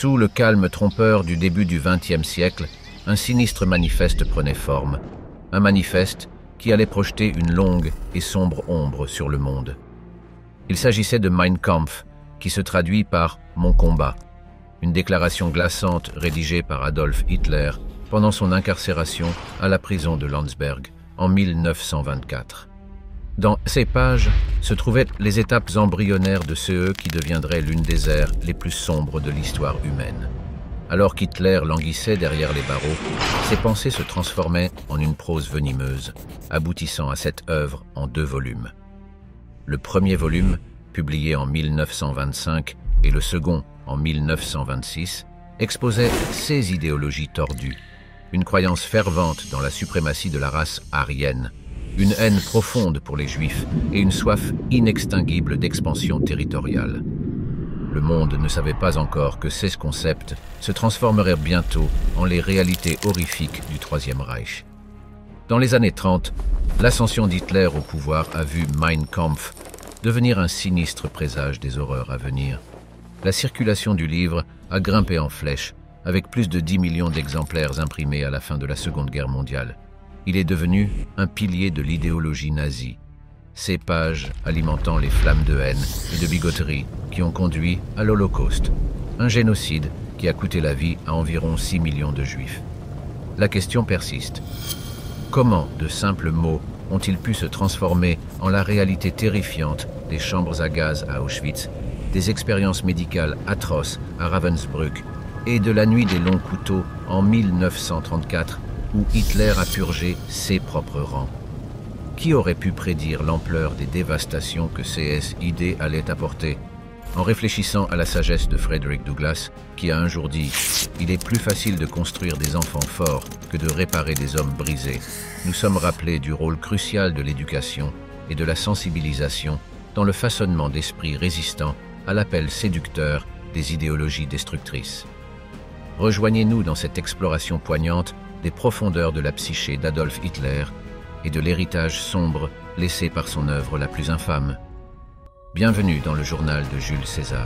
Sous le calme trompeur du début du XXe siècle, un sinistre manifeste prenait forme. Un manifeste qui allait projeter une longue et sombre ombre sur le monde. Il s'agissait de Mein Kampf, qui se traduit par « Mon combat », une déclaration glaçante rédigée par Adolf Hitler pendant son incarcération à la prison de Landsberg en 1924. Dans ces pages se trouvaient les étapes embryonnaires de ce qui deviendrait l'une des ères les plus sombres de l'histoire humaine. Alors qu'Hitler languissait derrière les barreaux, ses pensées se transformaient en une prose venimeuse, aboutissant à cette œuvre en 2 volumes. Le premier volume, publié en 1925, et le second en 1926, exposait ses idéologies tordues, une croyance fervente dans la suprématie de la race aryenne, une haine profonde pour les Juifs et une soif inextinguible d'expansion territoriale. Le monde ne savait pas encore que ces concepts se transformeraient bientôt en les réalités horrifiques du Troisième Reich. Dans les années 30, l'ascension d'Hitler au pouvoir a vu Mein Kampf devenir un sinistre présage des horreurs à venir. La circulation du livre a grimpé en flèche, avec plus de 10 millions d'exemplaires imprimés à la fin de la Seconde Guerre mondiale. Il est devenu un pilier de l'idéologie nazie, ces pages alimentant les flammes de haine et de bigoterie qui ont conduit à l'Holocauste, un génocide qui a coûté la vie à environ 6 millions de Juifs. La question persiste. Comment de simples mots ont-ils pu se transformer en la réalité terrifiante des chambres à gaz à Auschwitz, des expériences médicales atroces à Ravensbrück et de la nuit des longs couteaux en 1934 où Hitler a purgé ses propres rangs? Qui aurait pu prédire l'ampleur des dévastations que ces idées allaient apporter? En réfléchissant à la sagesse de Frederick Douglass, qui a un jour dit « Il est plus facile de construire des enfants forts que de réparer des hommes brisés », nous sommes rappelés du rôle crucial de l'éducation et de la sensibilisation dans le façonnement d'esprits résistants à l'appel séducteur des idéologies destructrices. Rejoignez-nous dans cette exploration poignante des profondeurs de la psyché d'Adolf Hitler et de l'héritage sombre laissé par son œuvre la plus infâme. Bienvenue dans le journal de Jules César.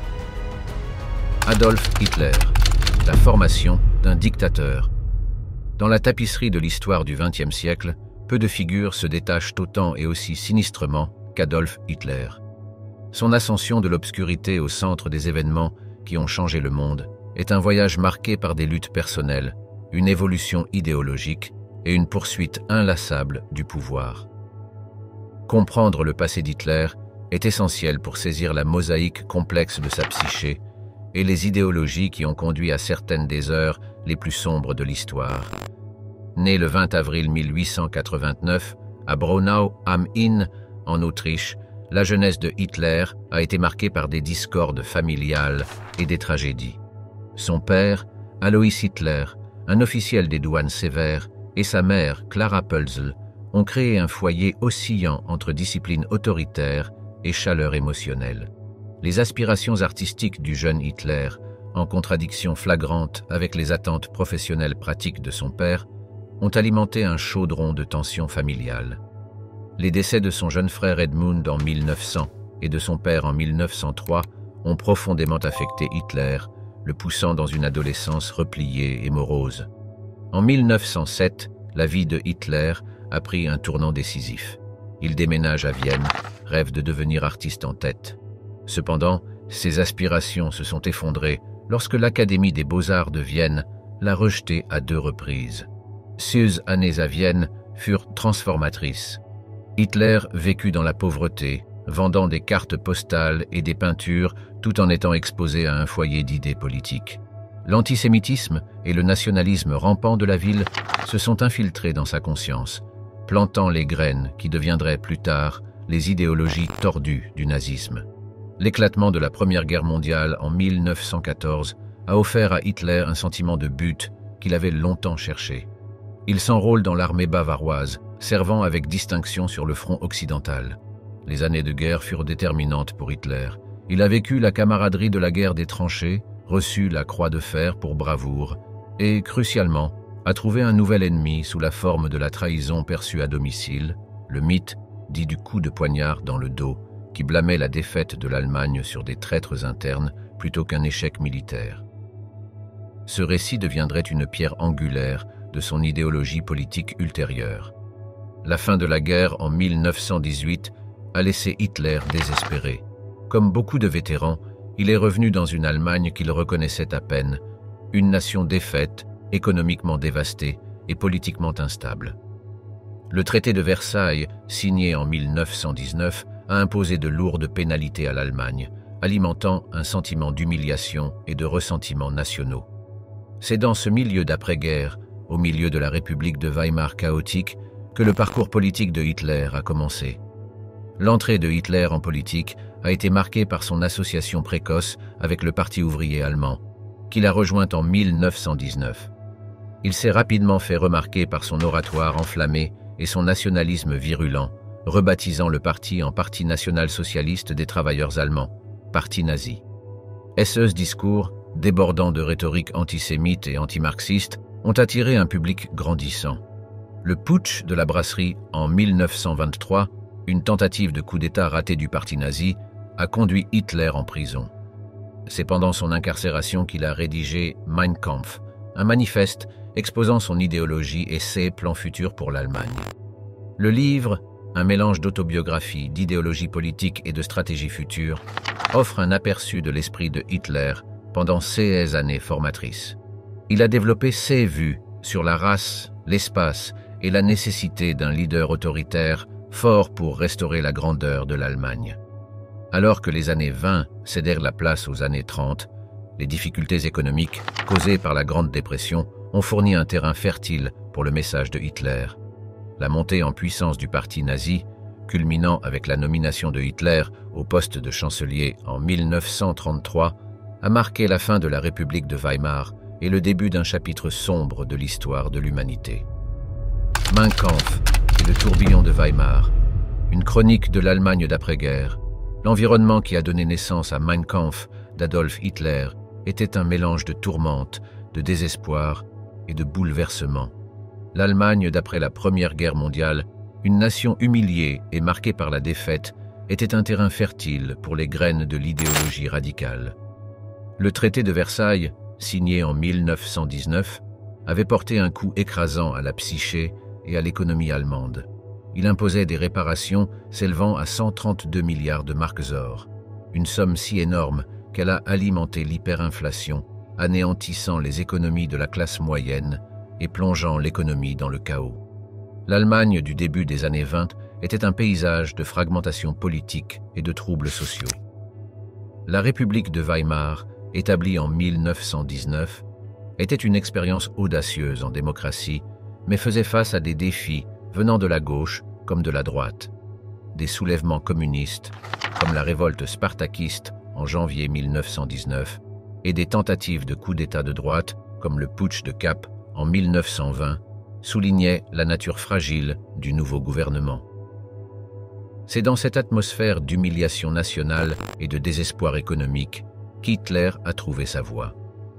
Adolf Hitler, la formation d'un dictateur. Dans la tapisserie de l'histoire du XXe siècle, peu de figures se détachent autant et aussi sinistrement qu'Adolf Hitler. Son ascension de l'obscurité au centre des événements qui ont changé le monde est un voyage marqué par des luttes personnelles, une évolution idéologique et une poursuite inlassable du pouvoir. Comprendre le passé d'Hitler est essentiel pour saisir la mosaïque complexe de sa psyché et les idéologies qui ont conduit à certaines des heures les plus sombres de l'histoire. Né le 20 avril 1889 à Braunau am Inn, en Autriche, la jeunesse de Hitler a été marquée par des discordes familiales et des tragédies. Son père, Alois Hitler, un officiel des douanes sévères, et sa mère, Clara Pölzl, ont créé un foyer oscillant entre discipline autoritaire et chaleur émotionnelle. Les aspirations artistiques du jeune Hitler, en contradiction flagrante avec les attentes professionnelles pratiques de son père, ont alimenté un chaudron de tensions familiales. Les décès de son jeune frère Edmund en 1900 et de son père en 1903 ont profondément affecté Hitler, le poussant dans une adolescence repliée et morose. En 1907, la vie de Hitler a pris un tournant décisif. Il déménage à Vienne, rêve de devenir artiste en tête. Cependant, ses aspirations se sont effondrées lorsque l'Académie des Beaux-Arts de Vienne l'a rejeté à 2 reprises. Ces années à Vienne furent transformatrices. Hitler vécut dans la pauvreté, vendant des cartes postales et des peintures tout en étant exposé à un foyer d'idées politiques. L'antisémitisme et le nationalisme rampant de la ville se sont infiltrés dans sa conscience, plantant les graines qui deviendraient plus tard les idéologies tordues du nazisme. L'éclatement de la Première Guerre mondiale en 1914 a offert à Hitler un sentiment de but qu'il avait longtemps cherché. Il s'enrôle dans l'armée bavaroise, servant avec distinction sur le front occidental. Les années de guerre furent déterminantes pour Hitler. Il a vécu la camaraderie de la guerre des tranchées, reçu la Croix de Fer pour bravoure et, crucialement, a trouvé un nouvel ennemi sous la forme de la trahison perçue à domicile, le mythe dit du coup de poignard dans le dos qui blâmait la défaite de l'Allemagne sur des traîtres internes plutôt qu'un échec militaire. ce récit deviendrait une pierre angulaire de son idéologie politique ultérieure. La fin de la guerre en 1918 a laissé Hitler désespéré. Comme beaucoup de vétérans, il est revenu dans une Allemagne qu'il reconnaissait à peine, une nation défaite, économiquement dévastée et politiquement instable. Le traité de Versailles, signé en 1919, a imposé de lourdes pénalités à l'Allemagne, alimentant un sentiment d'humiliation et de ressentiment nationaux. C'est dans ce milieu d'après-guerre, au milieu de la République de Weimar chaotique, que le parcours politique de Hitler a commencé. L'entrée de Hitler en politique a été marquée par son association précoce avec le Parti ouvrier allemand, qu'il a rejoint en 1919. Il s'est rapidement fait remarquer par son oratoire enflammé et son nationalisme virulent, rebaptisant le parti en Parti national-socialiste des travailleurs allemands, parti nazi. Ce discours, débordant de rhétorique antisémite et antimarxiste, ont attiré un public grandissant. Le putsch de la brasserie en 1923, une tentative de coup d'État ratée du parti nazi, a conduit Hitler en prison. C'est pendant son incarcération qu'il a rédigé Mein Kampf, un manifeste exposant son idéologie et ses plans futurs pour l'Allemagne. Le livre, un mélange d'autobiographie, d'idéologie politique et de stratégie future, offre un aperçu de l'esprit de Hitler pendant ces années formatrices. Il a développé ses vues sur la race, l'espace et la nécessité d'un leader autoritaire fort pour restaurer la grandeur de l'Allemagne. Alors que les années 20 cédèrent la place aux années 30, les difficultés économiques causées par la Grande Dépression ont fourni un terrain fertile pour le message de Hitler. La montée en puissance du parti nazi, culminant avec la nomination de Hitler au poste de chancelier en 1933, a marqué la fin de la République de Weimar et le début d'un chapitre sombre de l'histoire de l'humanité. Mein Kampf et le tourbillon de Weimar, une chronique de l'Allemagne d'après-guerre. L'environnement qui a donné naissance à Mein Kampf d'Adolf Hitler était un mélange de tourmente, de désespoir et de bouleversement. L'Allemagne d'après la Première Guerre mondiale, une nation humiliée et marquée par la défaite, était un terrain fertile pour les graines de l'idéologie radicale. Le traité de Versailles, signé en 1919, avait porté un coup écrasant à la psyché et à l'économie allemande. Il imposait des réparations s'élevant à 132 milliards de marks or, une somme si énorme qu'elle a alimenté l'hyperinflation, anéantissant les économies de la classe moyenne et plongeant l'économie dans le chaos. L'Allemagne du début des années 20 était un paysage de fragmentation politique et de troubles sociaux. La République de Weimar, établie en 1919, était une expérience audacieuse en démocratie, mais faisait face à des défis venant de la gauche comme de la droite. Des soulèvements communistes, comme la révolte spartakiste en janvier 1919, et des tentatives de coup d'État de droite, comme le putsch de Kapp en 1920, soulignaient la nature fragile du nouveau gouvernement. C'est dans cette atmosphère d'humiliation nationale et de désespoir économique qu'Hitler a trouvé sa voie.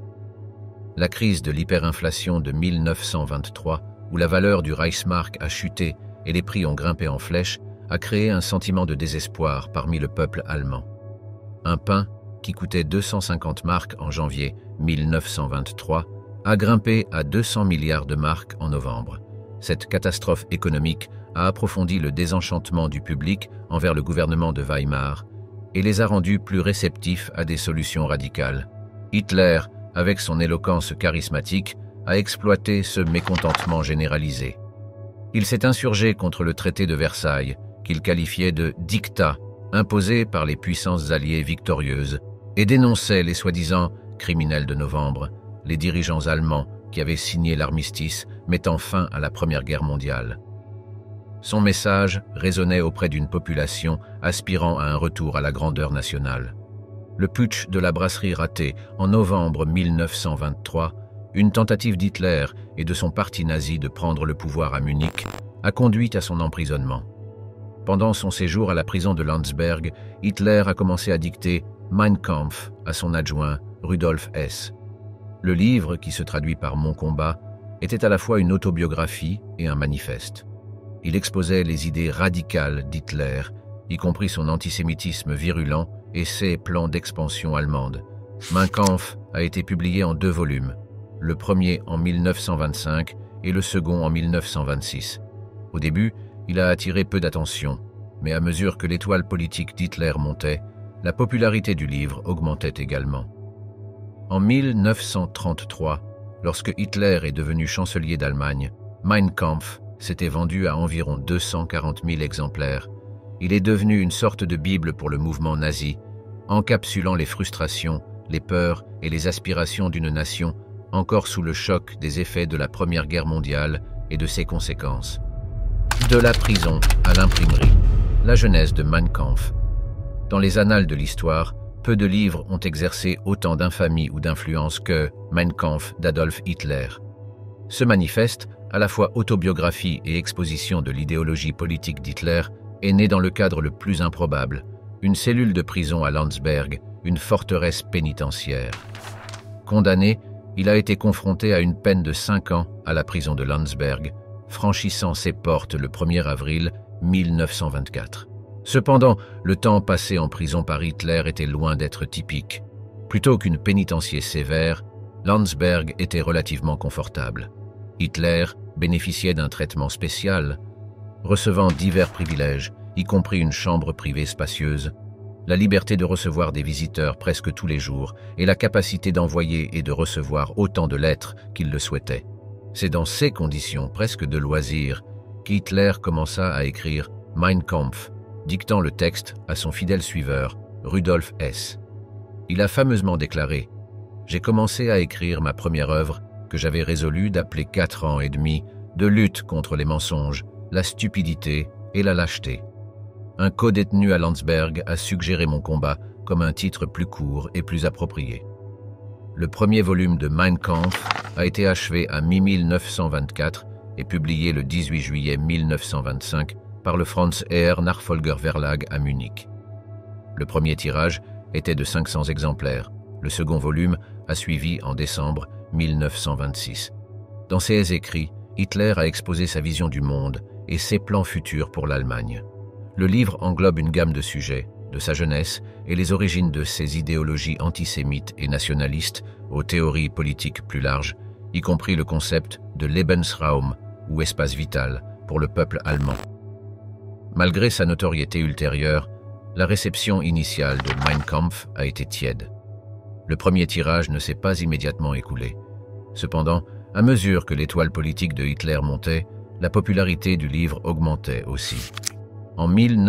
La crise de l'hyperinflation de 1923, où la valeur du Reichsmark a chuté et les prix ont grimpé en flèche, a créé un sentiment de désespoir parmi le peuple allemand. Un pain, qui coûtait 250 marks en janvier 1923, a grimpé à 200 milliards de marks en novembre. Cette catastrophe économique a approfondi le désenchantement du public envers le gouvernement de Weimar et les a rendus plus réceptifs à des solutions radicales. Hitler, avec son éloquence charismatique, a exploité ce mécontentement généralisé. Il s'est insurgé contre le traité de Versailles, qu'il qualifiait de « dictat » imposé par les puissances alliées victorieuses, et dénonçait les soi-disant « criminels de novembre », les dirigeants allemands qui avaient signé l'armistice mettant fin à la Première Guerre mondiale. Son message résonnait auprès d'une population aspirant à un retour à la grandeur nationale. Le putsch de la brasserie raté en novembre 1923, une tentative d'Hitler et de son parti nazi de prendre le pouvoir à Munich, a conduit à son emprisonnement. Pendant son séjour à la prison de Landsberg, Hitler a commencé à dicter Mein Kampf à son adjoint Rudolf Hess. Le livre, qui se traduit par Mon combat, était à la fois une autobiographie et un manifeste. Il exposait les idées radicales d'Hitler, y compris son antisémitisme virulent et ses plans d'expansion allemande. Mein Kampf a été publié en 2 volumes, le premier en 1925 et le second en 1926. Au début, il a attiré peu d'attention, mais à mesure que l'étoile politique d'Hitler montait, la popularité du livre augmentait également. En 1933, lorsque Hitler est devenu chancelier d'Allemagne, Mein Kampf s'était vendu à environ 240 000 exemplaires. Il est devenu une sorte de bible pour le mouvement nazi, encapsulant les frustrations, les peurs et les aspirations d'une nation encore sous le choc des effets de la Première Guerre mondiale et de ses conséquences. De la prison à l'imprimerie, la genèse de Mein Kampf. Dans les annales de l'histoire, peu de livres ont exercé autant d'infamie ou d'influence que Mein Kampf d'Adolf Hitler. Ce manifeste, à la fois autobiographie et exposition de l'idéologie politique d'Hitler, est né dans le cadre le plus improbable, une cellule de prison à Landsberg, une forteresse pénitentiaire. Condamné, il a été confronté à une peine de 5 ans à la prison de Landsberg, franchissant ses portes le 1er avril 1924. Cependant, le temps passé en prison par Hitler était loin d'être typique. Plutôt qu'une pénitencier sévère, Landsberg était relativement confortable. Hitler bénéficiait d'un traitement spécial, recevant divers privilèges, y compris une chambre privée spacieuse, la liberté de recevoir des visiteurs presque tous les jours et la capacité d'envoyer et de recevoir autant de lettres qu'il le souhaitait. C'est dans ces conditions presque de loisir qu'Hitler commença à écrire Mein Kampf, dictant le texte à son fidèle suiveur, Rudolf Hess. Il a fameusement déclaré « J'ai commencé à écrire ma première œuvre que j'avais résolu d'appeler 4 ans et demi de lutte contre les mensonges, la stupidité et la lâcheté. Un codétenu à Landsberg a suggéré mon combat comme un titre plus court et plus approprié. Le premier volume de Mein Kampf a été achevé à mi-1924 et publié le 18 juillet 1925 par le Franz Eher Nachfolger Verlag à Munich. Le premier tirage était de 500 exemplaires. Le second volume a suivi en décembre 1926. Dans ses écrits, Hitler a exposé sa vision du monde et ses plans futurs pour l'Allemagne. Le livre englobe une gamme de sujets, de sa jeunesse et les origines de ses idéologies antisémites et nationalistes aux théories politiques plus larges, y compris le concept de Lebensraum ou espace vital pour le peuple allemand. Malgré sa notoriété ultérieure, la réception initiale de Mein Kampf a été tiède. Le premier tirage ne s'est pas immédiatement écoulé. Cependant, à mesure que l'étoile politique de Hitler montait, la popularité du livre augmentait aussi. En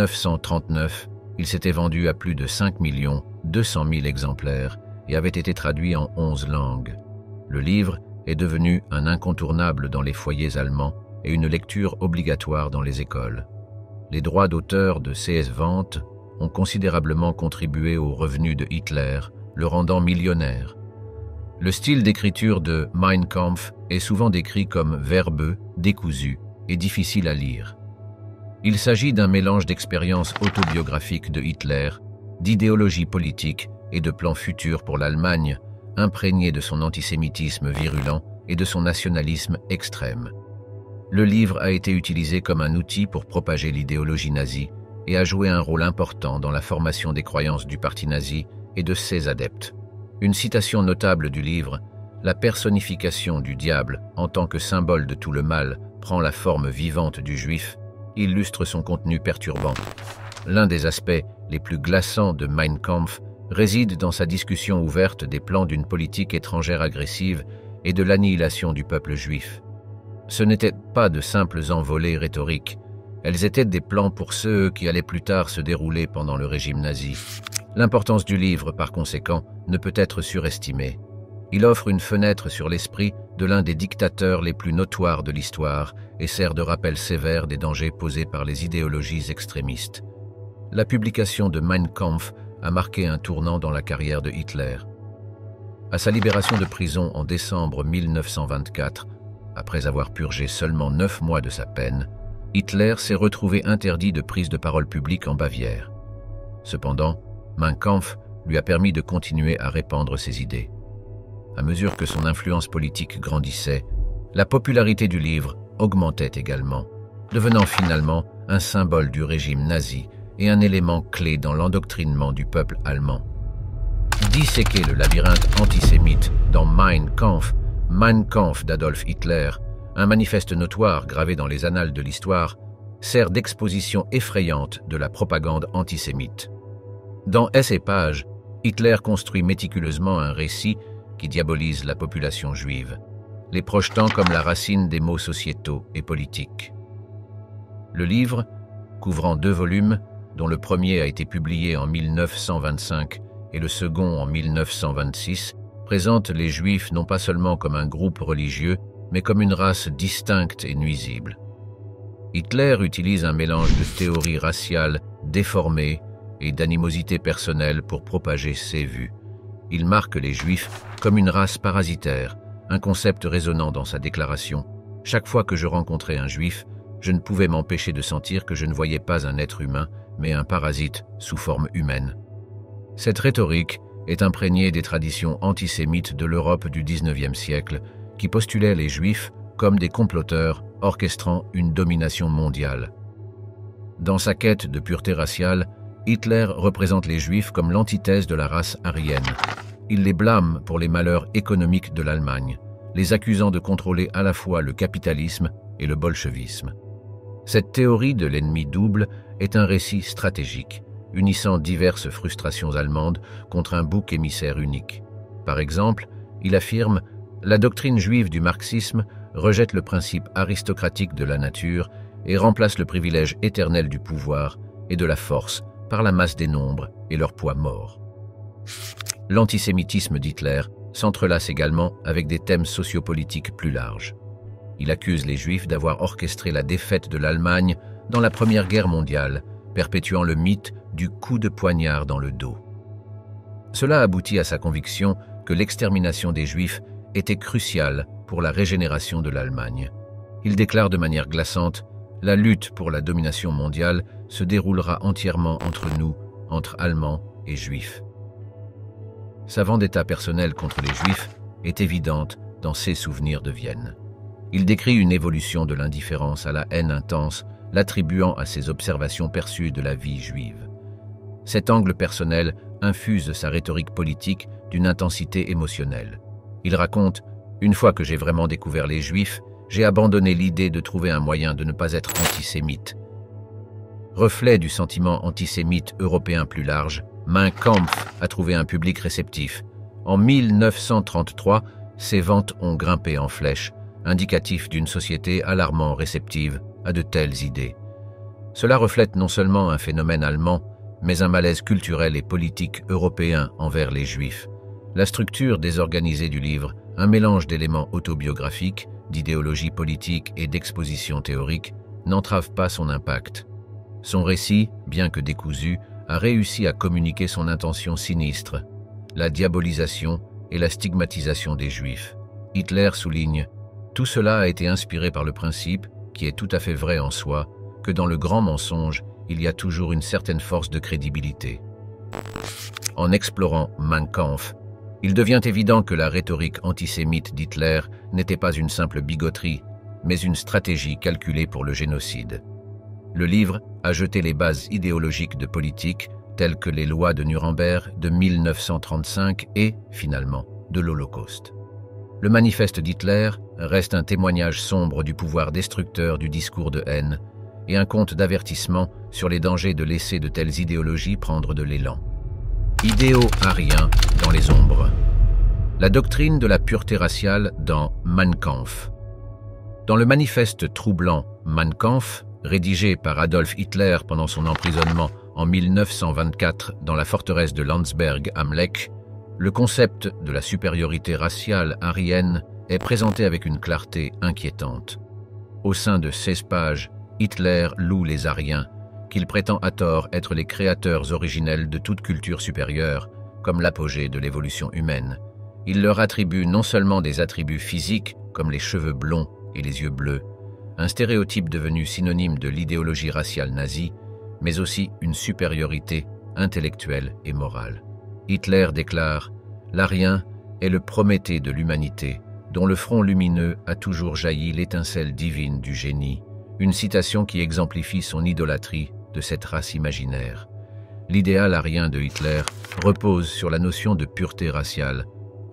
1939, il s'était vendu à plus de 5 200 000 exemplaires et avait été traduit en 11 langues. Le livre est devenu un incontournable dans les foyers allemands et une lecture obligatoire dans les écoles. Les droits d'auteur de ces ventes ont considérablement contribué aux revenus de Hitler, le rendant millionnaire. Le style d'écriture de Mein Kampf est souvent décrit comme verbeux, décousu et difficile à lire. Il s'agit d'un mélange d'expériences autobiographiques de Hitler, d'idéologie politique et de plans futurs pour l'Allemagne, imprégné de son antisémitisme virulent et de son nationalisme extrême. Le livre a été utilisé comme un outil pour propager l'idéologie nazie et a joué un rôle important dans la formation des croyances du parti nazi et de ses adeptes. Une citation notable du livre, « La personnification du diable en tant que symbole de tout le mal prend la forme vivante du juif », illustre son contenu perturbant. L'un des aspects les plus glaçants de Mein Kampf réside dans sa discussion ouverte des plans d'une politique étrangère agressive et de l'annihilation du peuple juif. Ce n'étaient pas de simples envolées rhétoriques, elles étaient des plans pour ceux qui allaient plus tard se dérouler pendant le régime nazi. L'importance du livre, par conséquent, ne peut être surestimée. Il offre une fenêtre sur l'esprit de l'un des dictateurs les plus notoires de l'histoire et sert de rappel sévère des dangers posés par les idéologies extrémistes. La publication de Mein Kampf a marqué un tournant dans la carrière de Hitler. À sa libération de prison en décembre 1924, après avoir purgé seulement 9 mois de sa peine, Hitler s'est retrouvé interdit de prise de parole publique en Bavière. Cependant, Mein Kampf lui a permis de continuer à répandre ses idées. À mesure que son influence politique grandissait, la popularité du livre augmentait également, devenant finalement un symbole du régime nazi et un élément clé dans l'endoctrinement du peuple allemand. Disséquer le labyrinthe antisémite dans Mein Kampf Mein Kampf d'Adolf Hitler, un manifeste notoire gravé dans les annales de l'histoire, sert d'exposition effrayante de la propagande antisémite. Dans Ess et Page, Hitler construit méticuleusement un récit qui diabolise la population juive, les projetant comme la racine des maux sociétaux et politiques. Le livre, couvrant 2 volumes, dont le premier a été publié en 1925 et le second en 1926, présente les Juifs non pas seulement comme un groupe religieux, mais comme une race distincte et nuisible. Hitler utilise un mélange de théories raciales déformées et d'animosité personnelle pour propager ses vues. Il marque les Juifs comme une race parasitaire, un concept résonnant dans sa déclaration. Chaque fois que je rencontrais un Juif, je ne pouvais m'empêcher de sentir que je ne voyais pas un être humain, mais un parasite sous forme humaine. Cette rhétorique est imprégnée des traditions antisémites de l'Europe du XIXe siècle, qui postulaient les Juifs comme des comploteurs orchestrant une domination mondiale. Dans sa quête de pureté raciale, Hitler représente les Juifs comme l'antithèse de la race aryenne. Il les blâme pour les malheurs économiques de l'Allemagne, les accusant de contrôler à la fois le capitalisme et le bolchevisme. Cette théorie de l'ennemi double est un récit stratégique, unissant diverses frustrations allemandes contre un bouc émissaire unique. Par exemple, il affirme « La doctrine juive du marxisme rejette le principe aristocratique de la nature et remplace le privilège éternel du pouvoir et de la force par la masse des nombres et leur poids mort. » L'antisémitisme d'Hitler s'entrelace également avec des thèmes sociopolitiques plus larges. Il accuse les Juifs d'avoir orchestré la défaite de l'Allemagne dans la Première Guerre mondiale, perpétuant le mythe du coup de poignard dans le dos. Cela aboutit à sa conviction que l'extermination des Juifs était cruciale pour la régénération de l'Allemagne. Il déclare de manière glaçante « La lutte pour la domination mondiale se déroulera entièrement entre nous, entre Allemands et Juifs. » Sa vendetta personnelle contre les Juifs est évidente dans ses souvenirs de Vienne. Il décrit une évolution de l'indifférence à la haine intense, l'attribuant à ses observations perçues de la vie juive. Cet angle personnel infuse sa rhétorique politique d'une intensité émotionnelle. Il raconte « Une fois que j'ai vraiment découvert les Juifs, j'ai abandonné l'idée de trouver un moyen de ne pas être antisémite. » Reflet du sentiment antisémite européen plus large, Mein Kampf a trouvé un public réceptif. En 1933, ses ventes ont grimpé en flèche, indicatif d'une société alarmant réceptive à de telles idées. Cela reflète non seulement un phénomène allemand, mais un malaise culturel et politique européen envers les Juifs. La structure désorganisée du livre, un mélange d'éléments autobiographiques, d'idéologie politique et d'exposition théorique, n'entrave pas son impact. Son récit, bien que décousu, a réussi à communiquer son intention sinistre, la diabolisation et la stigmatisation des Juifs. Hitler souligne « Tout cela a été inspiré par le principe, qui est tout à fait vrai en soi, que dans le grand mensonge, il y a toujours une certaine force de crédibilité. » En explorant Mein Kampf, il devient évident que la rhétorique antisémite d'Hitler n'était pas une simple bigoterie, mais une stratégie calculée pour le génocide. Le livre a jeté les bases idéologiques de politique, telles que les lois de Nuremberg de 1935 et, finalement, de l'Holocauste. Le manifeste d'Hitler reste un témoignage sombre du pouvoir destructeur du discours de haine et un conte d'avertissement sur les dangers de laisser de telles idéologies prendre de l'élan. Idéo-arien dans les ombres. La doctrine de la pureté raciale dans Mein Kampf. Dans le manifeste troublant Mein Kampf, rédigé par Adolf Hitler pendant son emprisonnement en 1924 dans la forteresse de Landsberg am Lech, le concept de la supériorité raciale aryenne est présenté avec une clarté inquiétante. Au sein de 16 pages, Hitler loue les Aryens, qu'il prétend à tort être les créateurs originels de toute culture supérieure, comme l'apogée de l'évolution humaine. Il leur attribue non seulement des attributs physiques, comme les cheveux blonds et les yeux bleus, un stéréotype devenu synonyme de l'idéologie raciale nazie, mais aussi une supériorité intellectuelle et morale. Hitler déclare « L'Arien est le Prométhée de l'humanité, dont le front lumineux a toujours jailli l'étincelle divine du génie », une citation qui exemplifie son idolâtrie de cette race imaginaire. L'idéal arien de Hitler repose sur la notion de pureté raciale,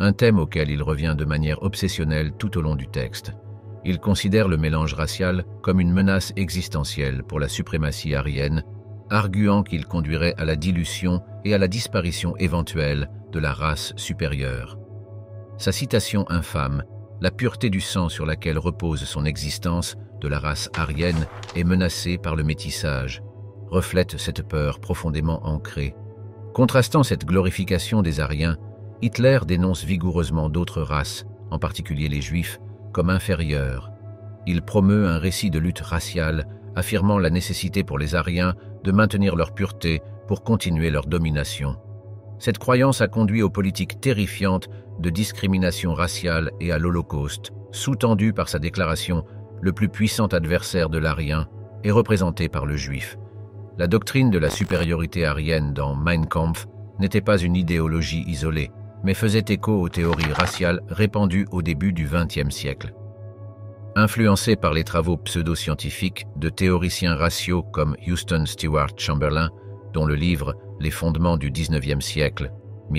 un thème auquel il revient de manière obsessionnelle tout au long du texte. Il considère le mélange racial comme une menace existentielle pour la suprématie aryenne, arguant qu'il conduirait à la dilution et à la disparition éventuelle de la race supérieure. Sa citation infâme, « La pureté du sang sur laquelle repose son existence de la race aryenne est menacée par le métissage », reflète cette peur profondément ancrée. Contrastant cette glorification des Aryens, Hitler dénonce vigoureusement d'autres races, en particulier les Juifs, comme inférieurs. Il promeut un récit de lutte raciale, affirmant la nécessité pour les Aryens de maintenir leur pureté pour continuer leur domination. Cette croyance a conduit aux politiques terrifiantes de discrimination raciale et à l'Holocauste, sous-tendue par sa déclaration « le plus puissant adversaire de l'Aryen est représenté par le Juif ». La doctrine de la supériorité aryenne dans Mein Kampf n'était pas une idéologie isolée, mais faisait écho aux théories raciales répandues au début du XXe siècle. Influencé par les travaux pseudo-scientifiques de théoriciens raciaux comme Houston Stewart Chamberlain, dont le livre « Les fondements du XIXe siècle »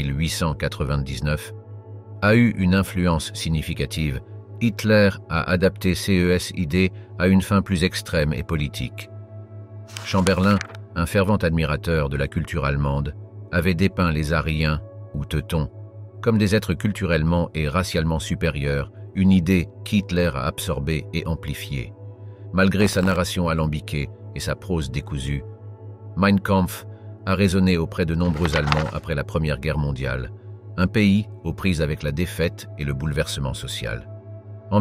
1899, a eu une influence significative, Hitler a adapté ces idées à une fin plus extrême et politique. Chamberlain, un fervent admirateur de la culture allemande, avait dépeint les Aryens, ou Teutons, comme des êtres culturellement et racialement supérieurs, une idée qu'Hitler a absorbée et amplifiée. Malgré sa narration alambiquée et sa prose décousue, Mein Kampf a résonné auprès de nombreux Allemands après la Première Guerre mondiale, un pays aux prises avec la défaite et le bouleversement social. En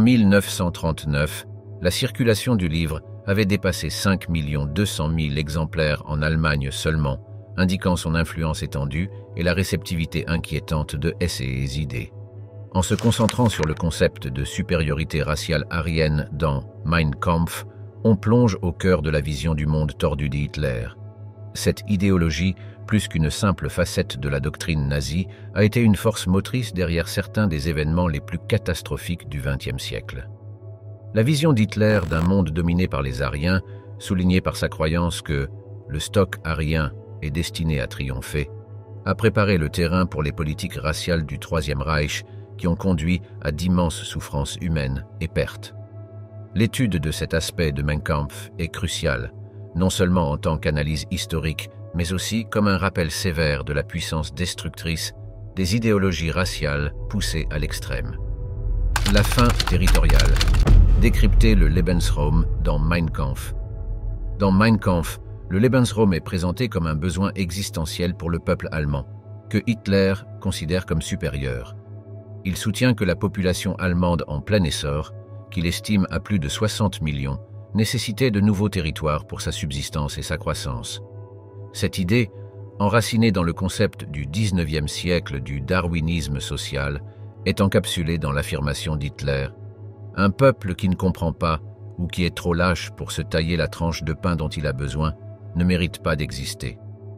1939, la circulation du livre avait dépassé 5 200 000 exemplaires en Allemagne seulement, indiquant son influence étendue et la réceptivité inquiétante de ces idées. En se concentrant sur le concept de supériorité raciale aryenne dans Mein Kampf, on plonge au cœur de la vision du monde tordu d'Hitler. Cette idéologie, plus qu'une simple facette de la doctrine nazie, a été une force motrice derrière certains des événements les plus catastrophiques du XXe siècle. La vision d'Hitler d'un monde dominé par les Aryens, soulignée par sa croyance que le stock aryen est destiné à triompher, a préparé le terrain pour les politiques raciales du Troisième Reich qui ont conduit à d'immenses souffrances humaines et pertes. L'étude de cet aspect de Mein Kampf est cruciale, non seulement en tant qu'analyse historique, mais aussi comme un rappel sévère de la puissance destructrice des idéologies raciales poussées à l'extrême. La fin territoriale. Décrypter le Lebensraum dans Mein Kampf. Dans Mein Kampf, le Lebensraum est présenté comme un besoin existentiel pour le peuple allemand, que Hitler considère comme supérieur. Il soutient que la population allemande en plein essor, qu'il estime à plus de 60 millions, nécessitait de nouveaux territoires pour sa subsistance et sa croissance. Cette idée, enracinée dans le concept du XIXe siècle du darwinisme social, est encapsulée dans l'affirmation d'Hitler. Un peuple qui ne comprend pas ou qui est trop lâche pour se tailler la tranche de pain dont il a besoin ne mérite pas d'exister.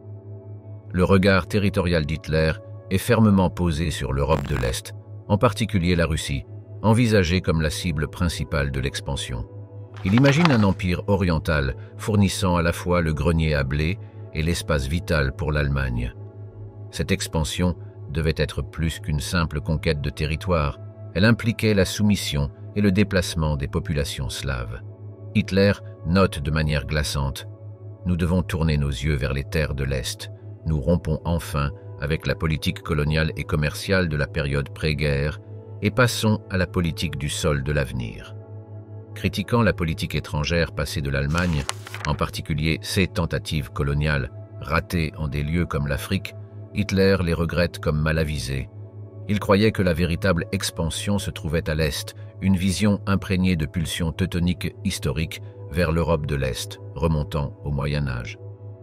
Le regard territorial d'Hitler est fermement posé sur l'Europe de l'Est, en particulier la Russie, envisagée comme la cible principale de l'expansion. Il imagine un empire oriental fournissant à la fois le grenier à blé et l'espace vital pour l'Allemagne. Cette expansion devait être plus qu'une simple conquête de territoire, elle impliquait la soumission et le déplacement des populations slaves. Hitler note de manière glaçante « Nous devons tourner nos yeux vers les terres de l'Est. Nous rompons enfin avec la politique coloniale et commerciale de la période pré-guerre et passons à la politique du sol de l'avenir. » Critiquant la politique étrangère passée de l'Allemagne, en particulier ses tentatives coloniales ratées en des lieux comme l'Afrique, Hitler les regrette comme mal avisées. Il croyait que la véritable expansion se trouvait à l'Est, une vision imprégnée de pulsions teutoniques historiques vers l'Europe de l'Est, remontant au Moyen Âge.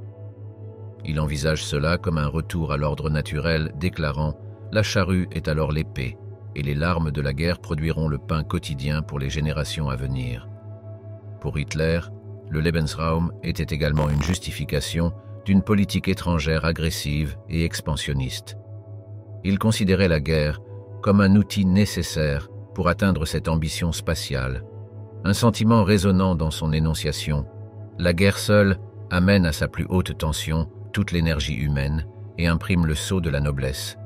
Il envisage cela comme un retour à l'ordre naturel, déclarant « La charrue est alors l'épée, et les larmes de la guerre produiront le pain quotidien pour les générations à venir. » Pour Hitler, le Lebensraum était également une justification d'une politique étrangère agressive et expansionniste. Il considérait la guerre comme un outil nécessaire pour atteindre cette ambition spatiale. Un sentiment résonnant dans son énonciation, la guerre seule amène à sa plus haute tension toute l'énergie humaine et imprime le sceau de la noblesse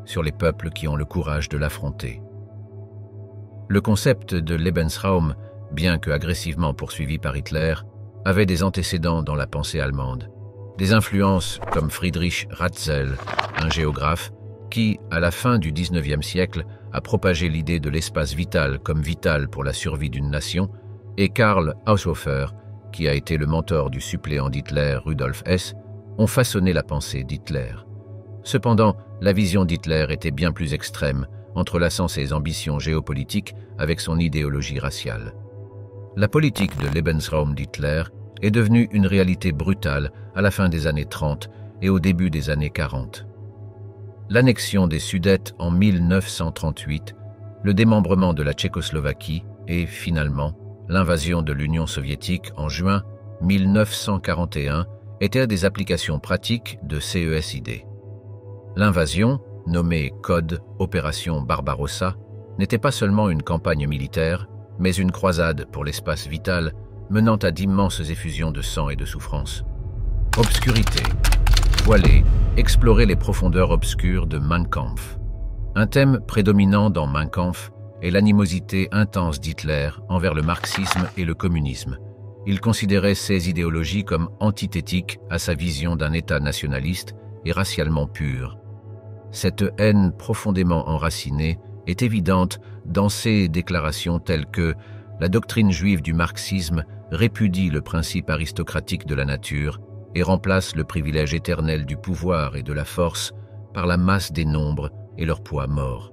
sur les peuples qui ont le courage de l'affronter. Le concept de Lebensraum, bien que agressivement poursuivi par Hitler, avait des antécédents dans la pensée allemande. Des influences comme Friedrich Ratzel, un géographe, qui, à la fin du XIXe siècle, a propagé l'idée de l'espace vital comme vital pour la survie d'une nation, et Karl Haushofer, qui a été le mentor du suppléant d'Hitler Rudolf Hess, ont façonné la pensée d'Hitler. Cependant, la vision d'Hitler était bien plus extrême, entrelaçant ses ambitions géopolitiques avec son idéologie raciale. La politique de Lebensraum d'Hitler est devenue une réalité brutale à la fin des années 30 et au début des années 40. L'annexion des Sudètes en 1938, le démembrement de la Tchécoslovaquie et, finalement, l'invasion de l'Union soviétique en juin 1941 étaient des applications pratiques de CESID. L'invasion, nommée Code Opération Barbarossa, n'était pas seulement une campagne militaire, mais une croisade pour l'espace vital menant à d'immenses effusions de sang et de souffrance. Obscurité, voiler, explorer les profondeurs obscures de Mein Kampf. Un thème prédominant dans Mein Kampf est l'animosité intense d'Hitler envers le marxisme et le communisme. Il considérait ces idéologies comme antithétiques à sa vision d'un État nationaliste et racialement pur. Cette haine profondément enracinée est évidente dans ses déclarations telles que la doctrine juive du marxisme répudie le principe aristocratique de la nature et remplace le privilège éternel du pouvoir et de la force par la masse des nombres et leur poids mort.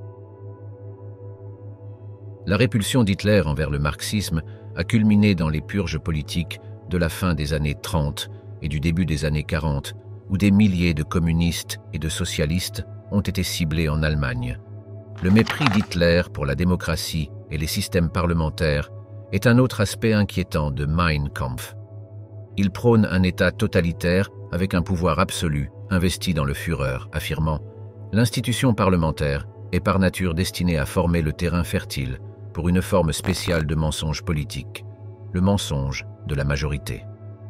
La répulsion d'Hitler envers le marxisme a culminé dans les purges politiques de la fin des années 30 et du début des années 40, où des milliers de communistes et de socialistes ont été ciblés en Allemagne. Le mépris d'Hitler pour la démocratie et les systèmes parlementaires est un autre aspect inquiétant de Mein Kampf. Il prône un État totalitaire avec un pouvoir absolu investi dans le Führer, affirmant « L'institution parlementaire est par nature destinée à former le terrain fertile pour une forme spéciale de mensonge politique, le mensonge de la majorité. »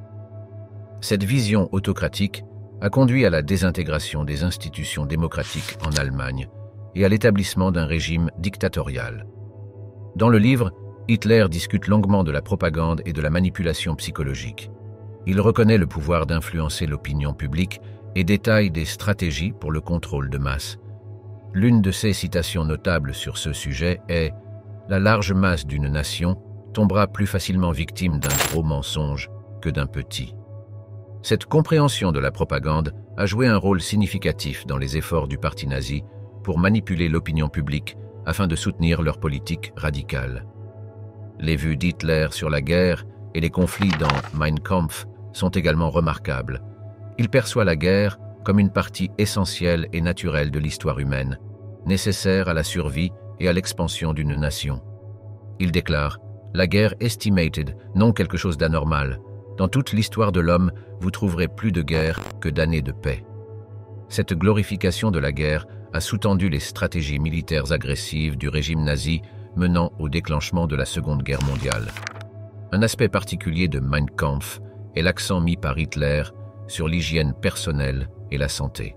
Cette vision autocratique a conduit à la désintégration des institutions démocratiques en Allemagne et à l'établissement d'un régime dictatorial. Dans le livre, Hitler discute longuement de la propagande et de la manipulation psychologique. Il reconnaît le pouvoir d'influencer l'opinion publique et détaille des stratégies pour le contrôle de masse. L'une de ses citations notables sur ce sujet est « La large masse d'une nation tombera plus facilement victime d'un gros mensonge que d'un petit ». Cette compréhension de la propagande a joué un rôle significatif dans les efforts du parti nazi pour manipuler l'opinion publique afin de soutenir leur politique radicale. Les vues d'Hitler sur la guerre et les conflits dans Mein Kampf sont également remarquables. Il perçoit la guerre comme une partie essentielle et naturelle de l'histoire humaine, nécessaire à la survie et à l'expansion d'une nation. Il déclare « La guerre estimated, non quelque chose d'anormal. Dans toute l'histoire de l'homme, vous trouverez plus de guerre que d'années de paix. » Cette glorification de la guerre a sous-tendu les stratégies militaires agressives du régime nazi menant au déclenchement de la Seconde Guerre mondiale. Un aspect particulier de Mein Kampf est l'accent mis par Hitler sur l'hygiène personnelle et la santé.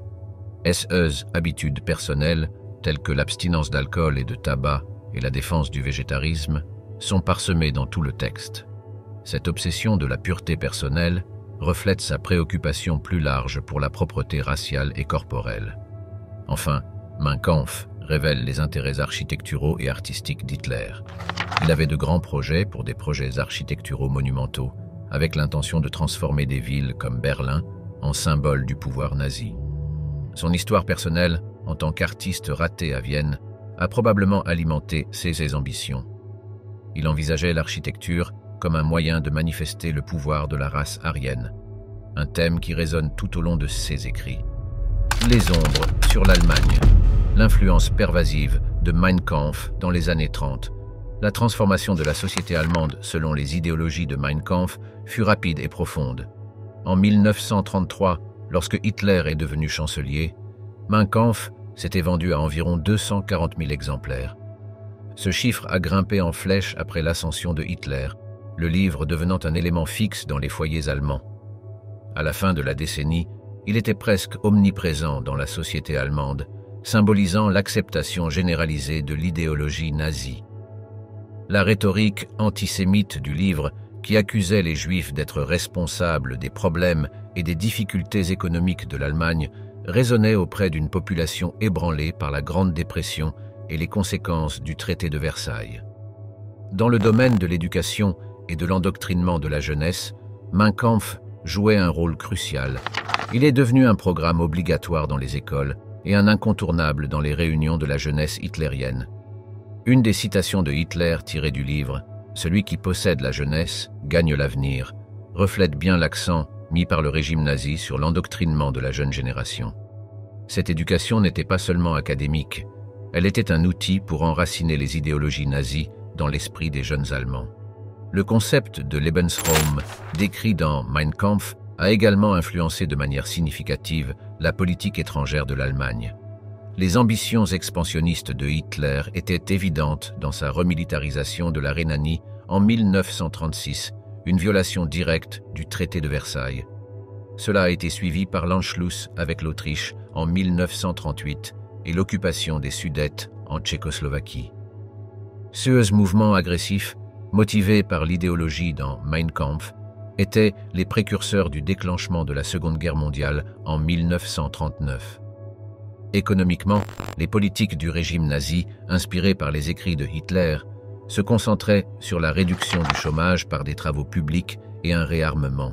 Ses habitudes personnelles, telles que l'abstinence d'alcool et de tabac et la défense du végétarisme, sont parsemées dans tout le texte. Cette obsession de la pureté personnelle reflète sa préoccupation plus large pour la propreté raciale et corporelle. Enfin, Mein Kampf révèle les intérêts architecturaux et artistiques d'Hitler. Il avait de grands projets pour des projets architecturaux monumentaux, avec l'intention de transformer des villes comme Berlin en symbole du pouvoir nazi. Son histoire personnelle, en tant qu'artiste raté à Vienne, a probablement alimenté ses ambitions. Il envisageait l'architecture comme un moyen de manifester le pouvoir de la race aryenne, un thème qui résonne tout au long de ses écrits. Les ombres sur l'Allemagne, l'influence pervasive de Mein Kampf dans les années 30. La transformation de la société allemande selon les idéologies de Mein Kampf fut rapide et profonde. En 1933, lorsque Hitler est devenu chancelier, Mein Kampf s'était vendu à environ 240 000 exemplaires. Ce chiffre a grimpé en flèche après l'ascension de Hitler, le livre devenant un élément fixe dans les foyers allemands. À la fin de la décennie, il était presque omniprésent dans la société allemande, symbolisant l'acceptation généralisée de l'idéologie nazie. La rhétorique antisémite du livre, qui accusait les Juifs d'être responsables des problèmes et des difficultés économiques de l'Allemagne, résonnait auprès d'une population ébranlée par la Grande Dépression et les conséquences du traité de Versailles. Dans le domaine de l'éducation et de l'endoctrinement de la jeunesse, Mein Kampf jouait un rôle crucial. Il est devenu un programme obligatoire dans les écoles et un incontournable dans les réunions de la jeunesse hitlérienne. Une des citations de Hitler tirées du livre « Celui qui possède la jeunesse gagne l'avenir » reflète bien l'accent mis par le régime nazi sur l'endoctrinement de la jeune génération. Cette éducation n'était pas seulement académique, elle était un outil pour enraciner les idéologies nazies dans l'esprit des jeunes Allemands. Le concept de Lebensraum, décrit dans Mein Kampf, a également influencé de manière significative la politique étrangère de l'Allemagne. Les ambitions expansionnistes de Hitler étaient évidentes dans sa remilitarisation de la Rhénanie en 1936, une violation directe du traité de Versailles. Cela a été suivi par l'Anschluss avec l'Autriche en 1938 et l'occupation des Sudètes en Tchécoslovaquie. Ce mouvement agressif, motivé par l'idéologie dans Mein Kampf, étaient les précurseurs du déclenchement de la Seconde Guerre mondiale en 1939. Économiquement, les politiques du régime nazi, inspirées par les écrits de Hitler, se concentraient sur la réduction du chômage par des travaux publics et un réarmement.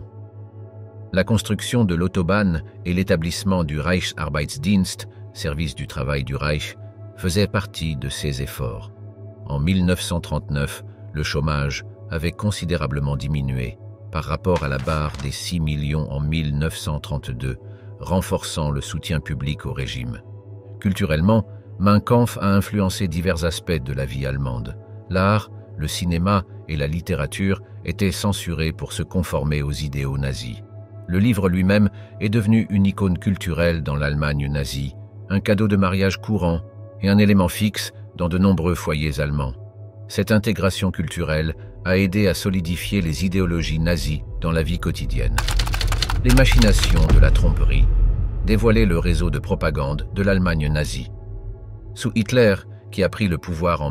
La construction de l'autobahn et l'établissement du Reichsarbeitsdienst, service du travail du Reich, faisaient partie de ces efforts. En 1939, le chômage avait considérablement diminué par rapport à la barre des 6 millions en 1932, renforçant le soutien public au régime. Culturellement, Mein Kampf a influencé divers aspects de la vie allemande. L'art, le cinéma et la littérature étaient censurés pour se conformer aux idéaux nazis. Le livre lui-même est devenu une icône culturelle dans l'Allemagne nazie, un cadeau de mariage courant et un élément fixe dans de nombreux foyers allemands. Cette intégration culturelle a aidé à solidifier les idéologies nazies dans la vie quotidienne. Les machinations de la tromperie dévoilaient le réseau de propagande de l'Allemagne nazie. Sous Hitler, qui a pris le pouvoir en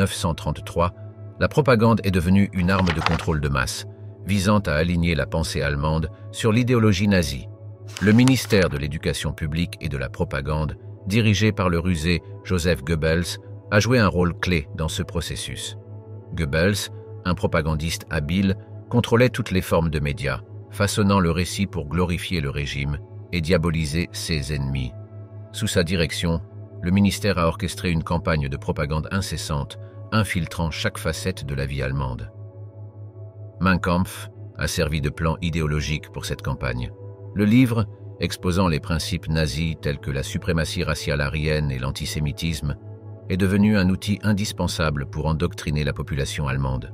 1933, la propagande est devenue une arme de contrôle de masse, visant à aligner la pensée allemande sur l'idéologie nazie. Le ministère de l'Éducation publique et de la propagande, dirigé par le rusé Joseph Goebbels, a joué un rôle clé dans ce processus. Goebbels, un propagandiste habile, contrôlait toutes les formes de médias, façonnant le récit pour glorifier le régime et diaboliser ses ennemis. Sous sa direction, le ministère a orchestré une campagne de propagande incessante, infiltrant chaque facette de la vie allemande. Mein Kampf a servi de plan idéologique pour cette campagne. Le livre, exposant les principes nazis tels que la suprématie raciale aryenne et l'antisémitisme, est devenu un outil indispensable pour endoctriner la population allemande.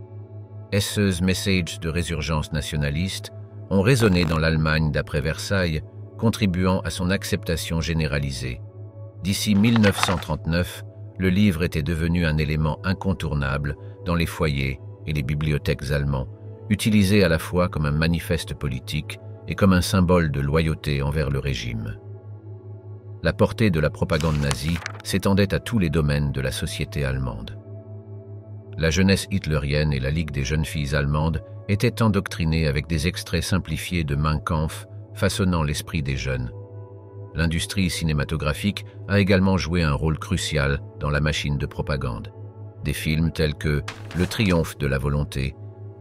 Ces messages de résurgence nationaliste ont résonné dans l'Allemagne d'après Versailles, contribuant à son acceptation généralisée. D'ici 1939, le livre était devenu un élément incontournable dans les foyers et les bibliothèques allemands, utilisé à la fois comme un manifeste politique et comme un symbole de loyauté envers le régime. La portée de la propagande nazie s'étendait à tous les domaines de la société allemande. La jeunesse hitlérienne et la Ligue des jeunes filles allemandes étaient endoctrinées avec des extraits simplifiés de Mein Kampf, façonnant l'esprit des jeunes. L'industrie cinématographique a également joué un rôle crucial dans la machine de propagande. Des films tels que Le triomphe de la volonté,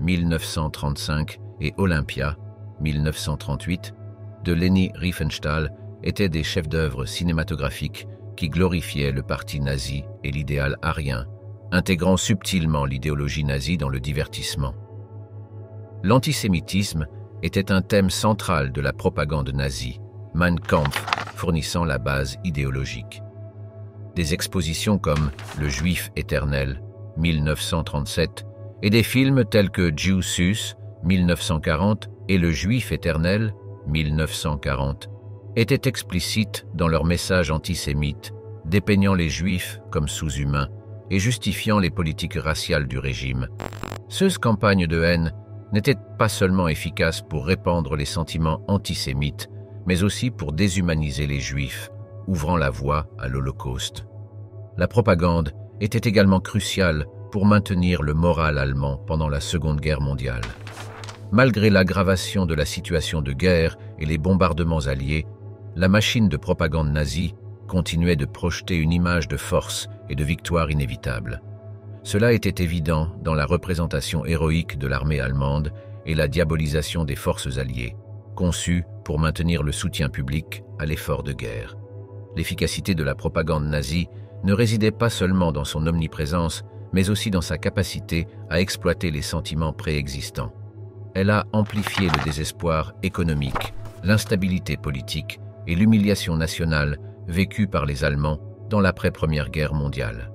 1935, et Olympia, 1938, de Leni Riefenstahl, étaient des chefs-d'œuvre cinématographiques qui glorifiaient le parti nazi et l'idéal arien, intégrant subtilement l'idéologie nazie dans le divertissement. L'antisémitisme était un thème central de la propagande nazie, Mein Kampf fournissant la base idéologique. Des expositions comme Le Juif éternel, 1937, et des films tels que Jew Sus, 1940, et Le Juif éternel, 1940, étaient explicites dans leur message antisémite, dépeignant les Juifs comme sous-humains et justifiant les politiques raciales du régime. Ces campagnes de haine n'étaient pas seulement efficaces pour répandre les sentiments antisémites, mais aussi pour déshumaniser les Juifs, ouvrant la voie à l'Holocauste. La propagande était également cruciale pour maintenir le moral allemand pendant la Seconde Guerre mondiale. Malgré l'aggravation de la situation de guerre et les bombardements alliés, la machine de propagande nazie continuait de projeter une image de force et de victoire inévitable. Cela était évident dans la représentation héroïque de l'armée allemande et la diabolisation des forces alliées, conçues pour maintenir le soutien public à l'effort de guerre. L'efficacité de la propagande nazie ne résidait pas seulement dans son omniprésence, mais aussi dans sa capacité à exploiter les sentiments préexistants. Elle a amplifié le désespoir économique, l'instabilité politique et l'humiliation nationale vécue par les Allemands dans l'après-Première Guerre mondiale.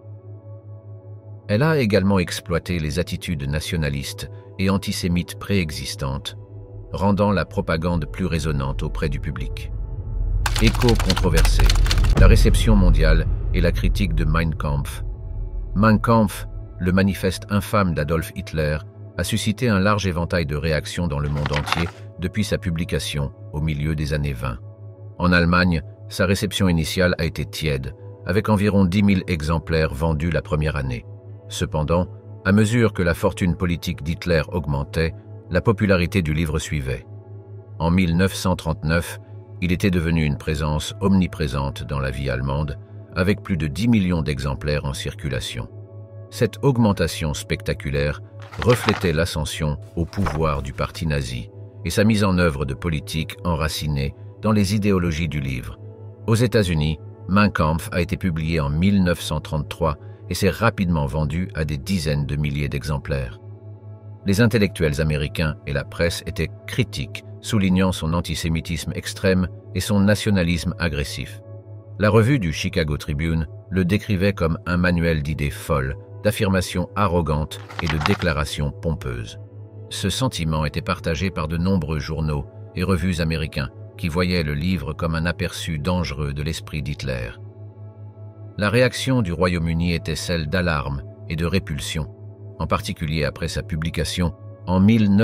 Elle a également exploité les attitudes nationalistes et antisémites préexistantes, rendant la propagande plus résonnante auprès du public. Écho controversé, la réception mondiale et la critique de Mein Kampf. Mein Kampf, le manifeste infâme d'Adolf Hitler, a suscité un large éventail de réactions dans le monde entier depuis sa publication au milieu des années 20. En Allemagne, sa réception initiale a été tiède, avec environ 10 000 exemplaires vendus la première année. Cependant, à mesure que la fortune politique d'Hitler augmentait, la popularité du livre suivait. En 1939, il était devenu une présence omniprésente dans la vie allemande, avec plus de 10 millions d'exemplaires en circulation. Cette augmentation spectaculaire reflétait l'ascension au pouvoir du parti nazi et sa mise en œuvre de politiques enracinées dans les idéologies du livre. Aux États-Unis, Mein Kampf a été publié en 1933 et s'est rapidement vendu à des dizaines de milliers d'exemplaires. Les intellectuels américains et la presse étaient critiques, soulignant son antisémitisme extrême et son nationalisme agressif. La revue du Chicago Tribune le décrivait comme un manuel d'idées folles, d'affirmations arrogantes et de déclarations pompeuses. Ce sentiment était partagé par de nombreux journaux et revues américains qui voyaient le livre comme un aperçu dangereux de l'esprit d'Hitler. La réaction du Royaume-Uni était celle d'alarme et de répulsion, en particulier après sa publication en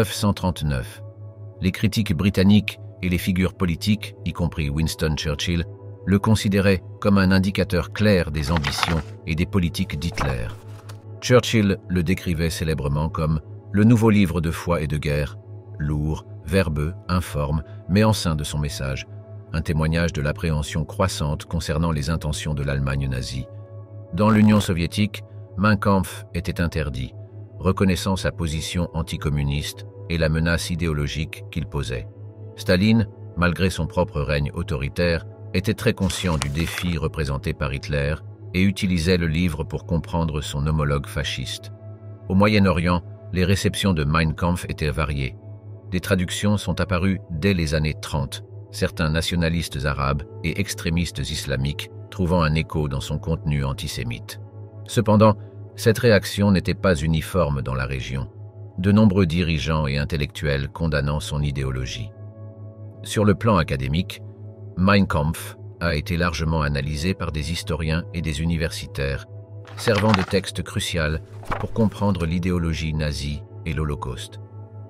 1939. Les critiques britanniques et les figures politiques, y compris Winston Churchill, le considéraient comme un indicateur clair des ambitions et des politiques d'Hitler. Churchill le décrivait célèbrement comme le nouveau livre de foi et de guerre, lourd, verbeux, informe, mais enceint de son message, un témoignage de l'appréhension croissante concernant les intentions de l'Allemagne nazie. Dans l'Union soviétique, Mein Kampf était interdit, reconnaissant sa position anticommuniste et la menace idéologique qu'il posait. Staline, malgré son propre règne autoritaire, était très conscient du défi représenté par Hitler et utilisait le livre pour comprendre son homologue fasciste. Au Moyen-Orient, les réceptions de Mein Kampf étaient variées. Des traductions sont apparues dès les années 30, certains nationalistes arabes et extrémistes islamiques trouvant un écho dans son contenu antisémite. Cependant, cette réaction n'était pas uniforme dans la région, de nombreux dirigeants et intellectuels condamnant son idéologie. Sur le plan académique, Mein Kampf a été largement analysé par des historiens et des universitaires, servant de texte crucial pour comprendre l'idéologie nazie et l'Holocauste.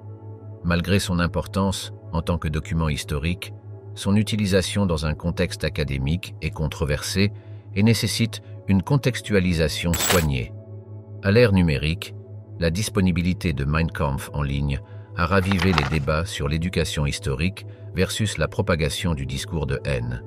Malgré son importance en tant que document historique, son utilisation dans un contexte académique est controversée et nécessite une contextualisation soignée. À l'ère numérique, la disponibilité de Mein Kampf en ligne a ravivé les débats sur l'éducation historique versus la propagation du discours de haine.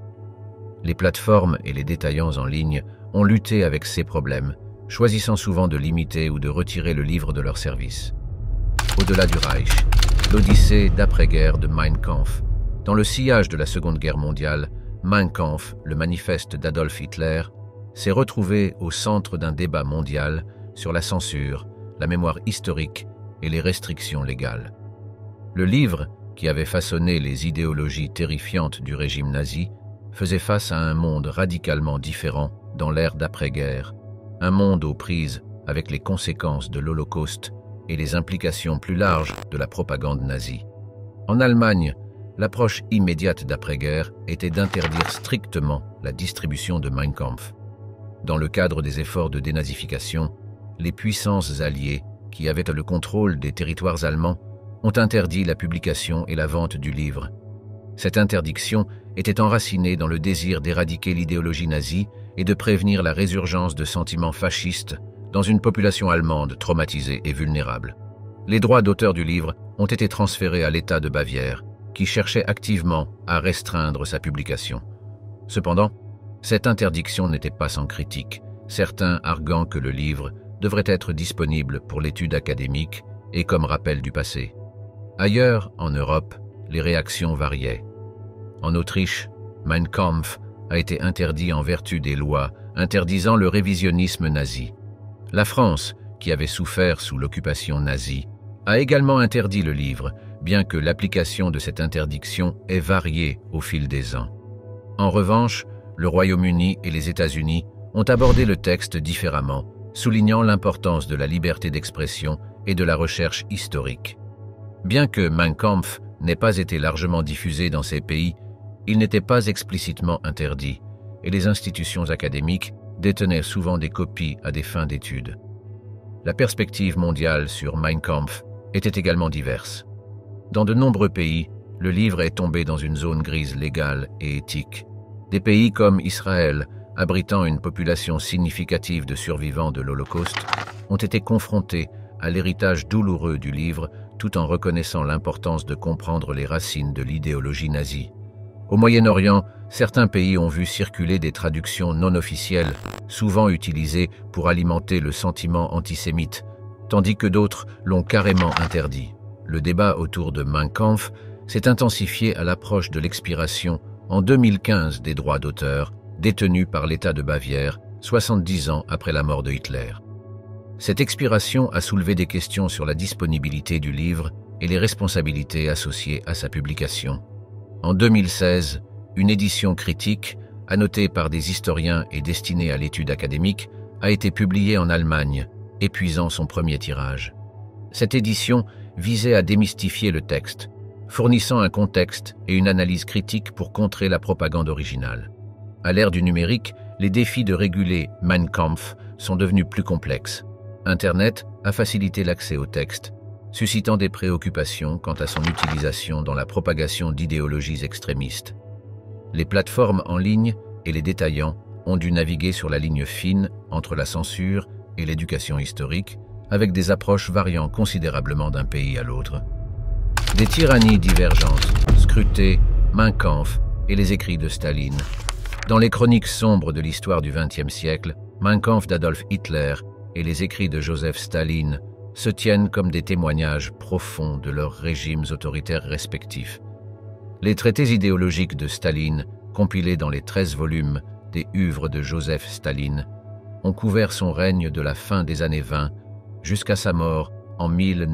Les plateformes et les détaillants en ligne ont lutté avec ces problèmes, choisissant souvent de limiter ou de retirer le livre de leur service. Au-delà du Reich, l'Odyssée d'après-guerre de Mein Kampf. Dans le sillage de la Seconde Guerre mondiale, Mein Kampf, le manifeste d'Adolf Hitler, s'est retrouvé au centre d'un débat mondial sur la censure, la mémoire historique et les restrictions légales. Le livre, qui avait façonné les idéologies terrifiantes du régime nazi, faisait face à un monde radicalement différent dans l'ère d'après-guerre, un monde aux prises avec les conséquences de l'Holocauste et les implications plus larges de la propagande nazie. En Allemagne, l'approche immédiate d'après-guerre était d'interdire strictement la distribution de Mein Kampf. Dans le cadre des efforts de dénazification, les puissances alliées, qui avaient le contrôle des territoires allemands, ont interdit la publication et la vente du livre. Cette interdiction était enracinée dans le désir d'éradiquer l'idéologie nazie et de prévenir la résurgence de sentiments fascistes dans une population allemande traumatisée et vulnérable. Les droits d'auteur du livre ont été transférés à l'État de Bavière, qui cherchait activement à restreindre sa publication. Cependant, cette interdiction n'était pas sans critique, certains arguant que le livre devrait être disponible pour l'étude académique et comme rappel du passé. Ailleurs, en Europe, les réactions variaient. En Autriche, Mein Kampf a été interdit en vertu des lois interdisant le révisionnisme nazi. La France, qui avait souffert sous l'occupation nazie, a également interdit le livre, bien que l'application de cette interdiction ait varié au fil des ans. En revanche, le Royaume-Uni et les États-Unis ont abordé le texte différemment, soulignant l'importance de la liberté d'expression et de la recherche historique. Bien que Mein Kampf n'ait pas été largement diffusé dans ces pays, il n'était pas explicitement interdit, et les institutions académiques détenaient souvent des copies à des fins d'études. La perspective mondiale sur Mein Kampf était également diverse. Dans de nombreux pays, le livre est tombé dans une zone grise légale et éthique. Des pays comme Israël, abritant une population significative de survivants de l'Holocauste, ont été confrontés à l'héritage douloureux du livre tout en reconnaissant l'importance de comprendre les racines de l'idéologie nazie. Au Moyen-Orient, certains pays ont vu circuler des traductions non officielles, souvent utilisées pour alimenter le sentiment antisémite, tandis que d'autres l'ont carrément interdit. Le débat autour de Mein Kampf s'est intensifié à l'approche de l'expiration en 2015 des droits d'auteur détenus par l'État de Bavière, 70 ans après la mort de Hitler. Cette expiration a soulevé des questions sur la disponibilité du livre et les responsabilités associées à sa publication. En 2016, une édition critique, annotée par des historiens et destinée à l'étude académique, a été publiée en Allemagne, épuisant son premier tirage. Cette édition visait à démystifier le texte, fournissant un contexte et une analyse critique pour contrer la propagande originale. À l'ère du numérique, les défis de réguler Mein Kampf sont devenus plus complexes. Internet a facilité l'accès au texte, suscitant des préoccupations quant à son utilisation dans la propagation d'idéologies extrémistes. Les plateformes en ligne et les détaillants ont dû naviguer sur la ligne fine entre la censure et l'éducation historique, avec des approches variant considérablement d'un pays à l'autre. Des tyrannies divergentes, scrutées, Mein Kampf et les écrits de Staline. Dans les chroniques sombres de l'histoire du XXe siècle, Mein Kampf d'Adolf Hitler et les écrits de Joseph Staline se tiennent comme des témoignages profonds de leurs régimes autoritaires respectifs. Les traités idéologiques de Staline, compilés dans les 13 volumes des œuvres de Joseph Staline, ont couvert son règne de la fin des années 20 jusqu'à sa mort en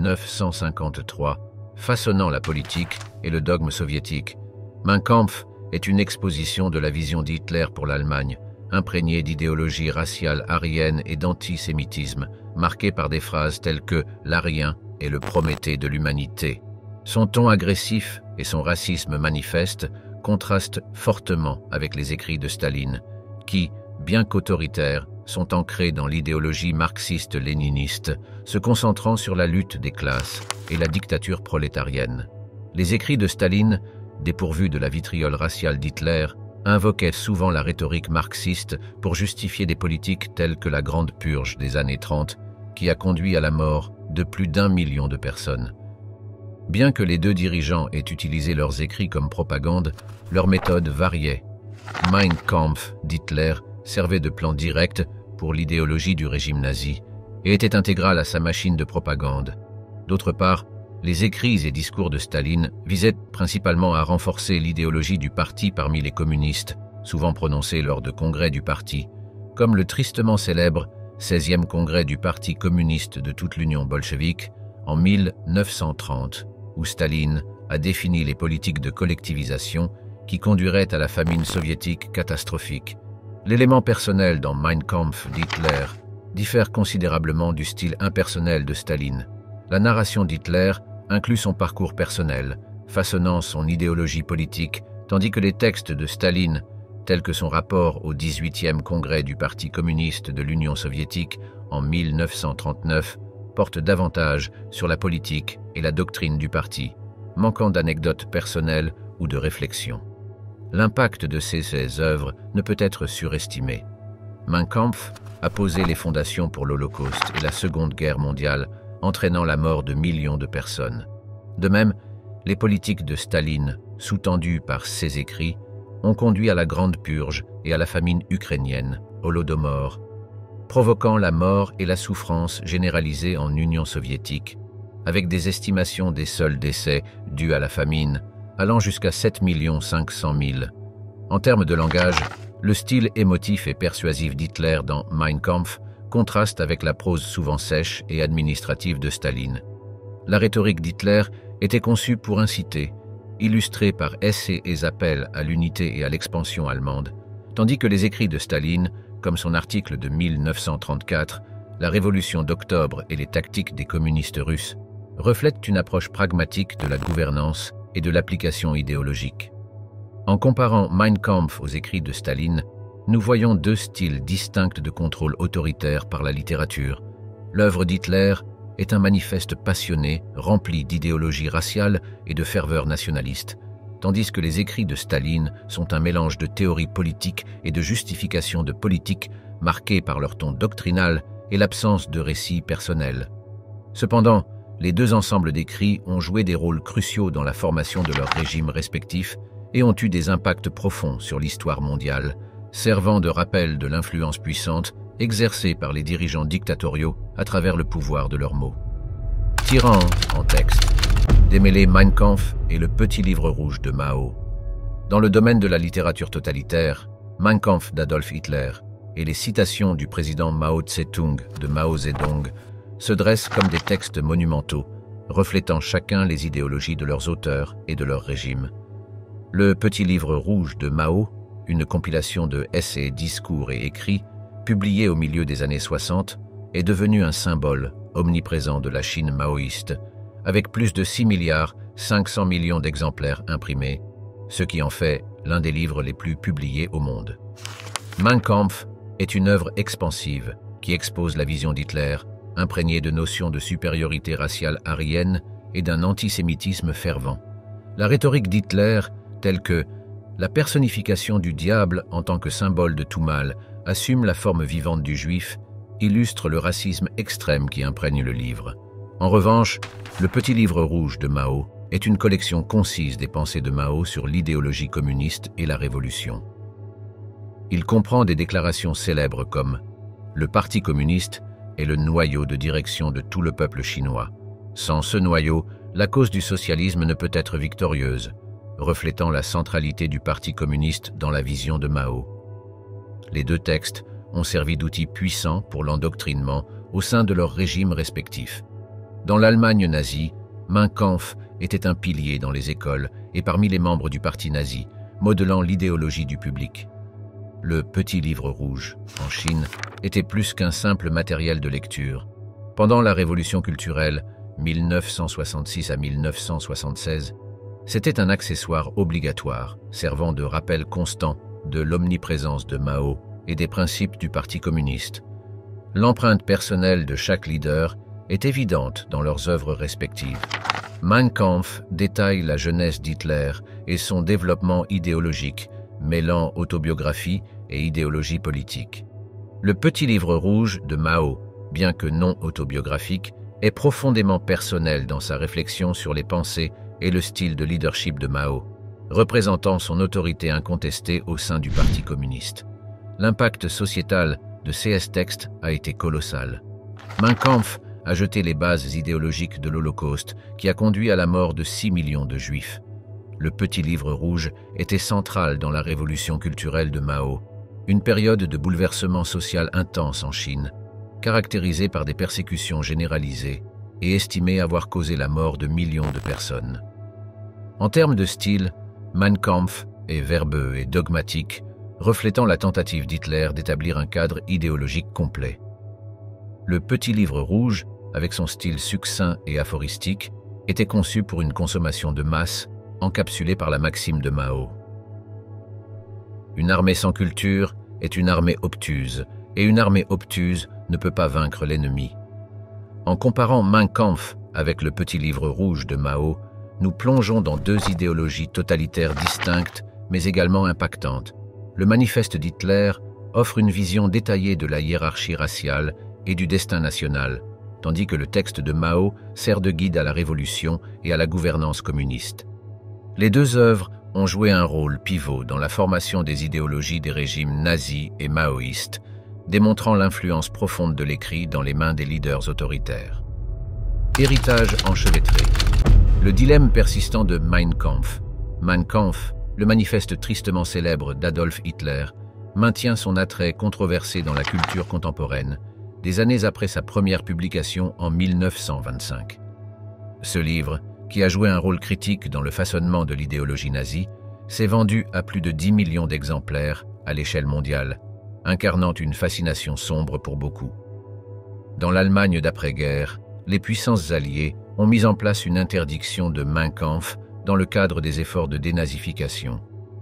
1953, façonnant la politique et le dogme soviétique. Mein Kampf est une exposition de la vision d'Hitler pour l'Allemagne, imprégnée d'idéologie raciale aryenne et d'antisémitisme, marquée par des phrases telles que « l'arien est le Prométhée de l'humanité ». Son ton agressif et son racisme manifeste contrastent fortement avec les écrits de Staline, qui, bien qu'autoritaires, sont ancrés dans l'idéologie marxiste-léniniste, se concentrant sur la lutte des classes et la dictature prolétarienne. Les écrits de Staline, dépourvus de la vitriole raciale d'Hitler, invoquaient souvent la rhétorique marxiste pour justifier des politiques telles que la Grande Purge des années 30, qui a conduit à la mort de plus d'1 million de personnes. Bien que les deux dirigeants aient utilisé leurs écrits comme propagande, leurs méthodes variaient. Mein Kampf d'Hitler servait de plan direct pour l'idéologie du régime nazi et était intégral à sa machine de propagande. D'autre part, les écrits et discours de Staline visaient principalement à renforcer l'idéologie du parti parmi les communistes, souvent prononcés lors de congrès du parti, comme le tristement célèbre 16e congrès du Parti communiste de toute l'Union bolchevique en 1930, où Staline a défini les politiques de collectivisation qui conduiraient à la famine soviétique catastrophique. L'élément personnel dans Mein Kampf d'Hitler diffère considérablement du style impersonnel de Staline. La narration d'Hitler inclut son parcours personnel, façonnant son idéologie politique, tandis que les textes de Staline, tels que son rapport au 18e congrès du Parti communiste de l'Union soviétique en 1939, portent davantage sur la politique et la doctrine du parti, manquant d'anecdotes personnelles ou de réflexion. L'impact de ces œuvres ne peut être surestimé. Mein Kampf a posé les fondations pour l'Holocauste et la Seconde Guerre mondiale, entraînant la mort de millions de personnes. De même, les politiques de Staline, sous-tendues par ses écrits, ont conduit à la Grande Purge et à la famine ukrainienne, Holodomor, provoquant la mort et la souffrance généralisée en Union soviétique, avec des estimations des seuls décès dus à la famine allant jusqu'à 7 500 000. En termes de langage, le style émotif et persuasif d'Hitler dans Mein Kampf contraste avec la prose souvent sèche et administrative de Staline. La rhétorique d'Hitler était conçue pour inciter, illustrée par essais et appels à l'unité et à l'expansion allemande, tandis que les écrits de Staline, comme son article de 1934, La Révolution d'octobre et les tactiques des communistes russes, reflètent une approche pragmatique de la gouvernance et de l'application idéologique. En comparant Mein Kampf aux écrits de Staline, nous voyons deux styles distincts de contrôle autoritaire par la littérature. L'œuvre d'Hitler est un manifeste passionné, rempli d'idéologie raciale et de ferveur nationaliste, tandis que les écrits de Staline sont un mélange de théorie politique et de justification de politique marqués par leur ton doctrinal et l'absence de récits personnels. Cependant, les deux ensembles d'écrits ont joué des rôles cruciaux dans la formation de leurs régimes respectifs et ont eu des impacts profonds sur l'histoire mondiale, servant de rappel de l'influence puissante exercée par les dirigeants dictatoriaux à travers le pouvoir de leurs mots. Tirant en texte, démêler Mein Kampf et le petit livre rouge de Mao. Dans le domaine de la littérature totalitaire, Mein Kampf d'Adolf Hitler et les citations du président Mao Tse-tung de Mao Zedong se dressent comme des textes monumentaux, reflétant chacun les idéologies de leurs auteurs et de leur régime. Le petit livre rouge de Mao, une compilation de essais, discours et écrits, publié au milieu des années 60, est devenu un symbole omniprésent de la Chine maoïste, avec plus de 6,5 milliards d'exemplaires imprimés, ce qui en fait l'un des livres les plus publiés au monde. Mein Kampf est une œuvre expansive qui expose la vision d'Hitler, imprégnée de notions de supériorité raciale aryenne et d'un antisémitisme fervent. La rhétorique d'Hitler, telle que la personnification du diable en tant que symbole de tout mal assume la forme vivante du juif, illustre le racisme extrême qui imprègne le livre. En revanche, le petit livre rouge de Mao est une collection concise des pensées de Mao sur l'idéologie communiste et la révolution. Il comprend des déclarations célèbres comme « Le Parti communiste est le noyau de direction de tout le peuple chinois. Sans ce noyau, la cause du socialisme ne peut être victorieuse », reflétant la centralité du Parti communiste dans la vision de Mao. Les deux textes ont servi d'outils puissants pour l'endoctrinement au sein de leurs régimes respectifs. Dans l'Allemagne nazie, Mein Kampf était un pilier dans les écoles et parmi les membres du parti nazi, modelant l'idéologie du public. Le petit livre rouge, en Chine, était plus qu'un simple matériel de lecture. Pendant la Révolution culturelle, 1966 à 1976, c'était un accessoire obligatoire, servant de rappel constant de l'omniprésence de Mao et des principes du Parti communiste. L'empreinte personnelle de chaque leader est évidente dans leurs œuvres respectives. Mein Kampf détaille la jeunesse d'Hitler et son développement idéologique, mêlant autobiographie et idéologie politique. Le petit livre rouge de Mao, bien que non autobiographique, est profondément personnel dans sa réflexion sur les pensées et le style de leadership de Mao, représentant son autorité incontestée au sein du Parti communiste. L'impact sociétal de ces textes a été colossal. Mein Kampf a jeté les bases idéologiques de l'Holocauste qui a conduit à la mort de 6 millions de Juifs. Le petit livre rouge était central dans la révolution culturelle de Mao, une période de bouleversement social intense en Chine, caractérisée par des persécutions généralisées et estimée avoir causé la mort de millions de personnes. En termes de style, Mein Kampf est verbeux et dogmatique, reflétant la tentative d'Hitler d'établir un cadre idéologique complet. Le petit livre rouge, avec son style succinct et aphoristique, était conçu pour une consommation de masse, encapsulée par la maxime de Mao. Une armée sans culture est une armée obtuse, et une armée obtuse ne peut pas vaincre l'ennemi. En comparant Mein Kampf avec le petit livre rouge de Mao, nous plongeons dans deux idéologies totalitaires distinctes, mais également impactantes. Le manifeste d'Hitler offre une vision détaillée de la hiérarchie raciale et du destin national, tandis que le texte de Mao sert de guide à la révolution et à la gouvernance communiste. Les deux œuvres ont joué un rôle pivot dans la formation des idéologies des régimes nazis et maoïstes, démontrant l'influence profonde de l'écrit dans les mains des leaders autoritaires. Héritage enchevêtré. Le dilemme persistant de Mein Kampf. Mein Kampf, le manifeste tristement célèbre d'Adolf Hitler, maintient son attrait controversé dans la culture contemporaine, des années après sa première publication en 1925. Ce livre, qui a joué un rôle critique dans le façonnement de l'idéologie nazie, s'est vendu à plus de 10 millions d'exemplaires à l'échelle mondiale, incarnant une fascination sombre pour beaucoup. Dans l'Allemagne d'après-guerre, les puissances alliées ont mis en place une interdiction de Mein Kampf dans le cadre des efforts de dénazification.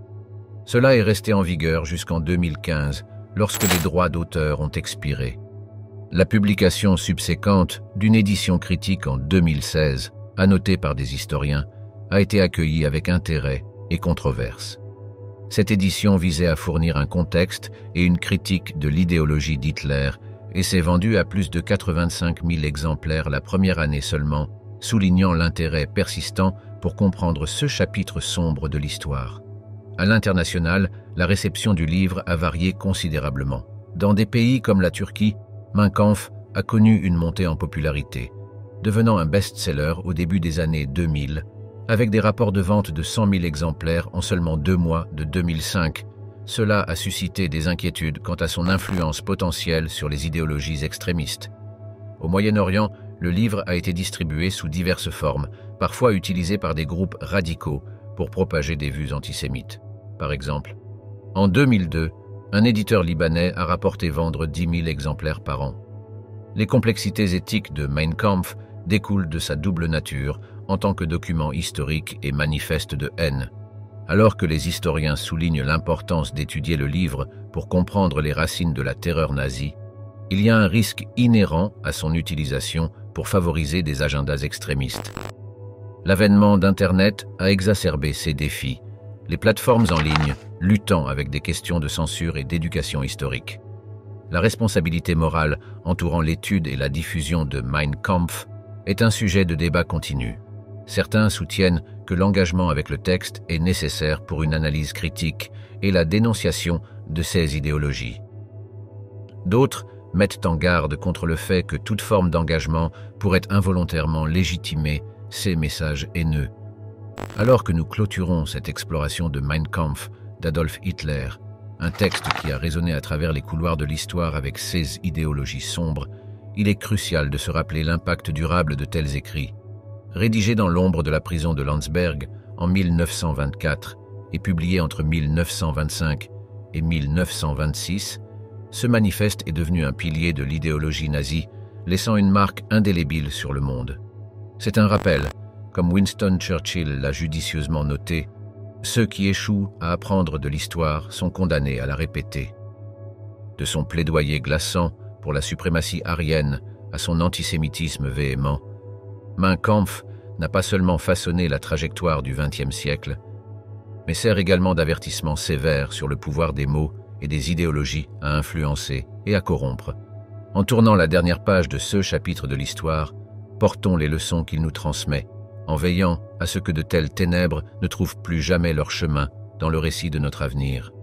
Cela est resté en vigueur jusqu'en 2015, lorsque les droits d'auteur ont expiré. La publication subséquente d'une édition critique en 2016, annotée par des historiens, a été accueillie avec intérêt et controverse. Cette édition visait à fournir un contexte et une critique de l'idéologie d'Hitler et s'est vendue à plus de 85 000 exemplaires la première année seulement, soulignant l'intérêt persistant pour comprendre ce chapitre sombre de l'histoire. À l'international, la réception du livre a varié considérablement. Dans des pays comme la Turquie, Mein Kampf a connu une montée en popularité, devenant un best-seller au début des années 2000, avec des rapports de vente de 100 000 exemplaires en seulement 2 mois de 2005. Cela a suscité des inquiétudes quant à son influence potentielle sur les idéologies extrémistes. Au Moyen-Orient, le livre a été distribué sous diverses formes, parfois utilisé par des groupes radicaux pour propager des vues antisémites. Par exemple, en 2002, un éditeur libanais a rapporté vendre 10 000 exemplaires par an. Les complexités éthiques de Mein Kampf découlent de sa double nature en tant que document historique et manifeste de haine. Alors que les historiens soulignent l'importance d'étudier le livre pour comprendre les racines de la terreur nazie, il y a un risque inhérent à son utilisation pour favoriser des agendas extrémistes. L'avènement d'Internet a exacerbé ces défis, les plateformes en ligne luttant avec des questions de censure et d'éducation historique. La responsabilité morale entourant l'étude et la diffusion de Mein Kampf est un sujet de débat continu. Certains soutiennent que l'engagement avec le texte est nécessaire pour une analyse critique et la dénonciation de ces idéologies. D'autres mettent en garde contre le fait que toute forme d'engagement pourrait involontairement légitimer ces messages haineux. Alors que nous clôturons cette exploration de Mein Kampf d'Adolf Hitler, un texte qui a résonné à travers les couloirs de l'histoire avec ses idéologies sombres, il est crucial de se rappeler l'impact durable de tels écrits. Rédigé dans l'ombre de la prison de Landsberg en 1924 et publié entre 1925 et 1926, ce manifeste est devenu un pilier de l'idéologie nazie, laissant une marque indélébile sur le monde. C'est un rappel, comme Winston Churchill l'a judicieusement noté, ceux qui échouent à apprendre de l'histoire sont condamnés à la répéter. De son plaidoyer glaçant pour la suprématie aryenne à son antisémitisme véhément, Mein Kampf n'a pas seulement façonné la trajectoire du XXe siècle, mais sert également d'avertissement sévère sur le pouvoir des mots et des idéologies à influencer et à corrompre. En tournant la dernière page de ce chapitre de l'histoire, portons les leçons qu'il nous transmet, en veillant à ce que de telles ténèbres ne trouvent plus jamais leur chemin dans le récit de notre avenir.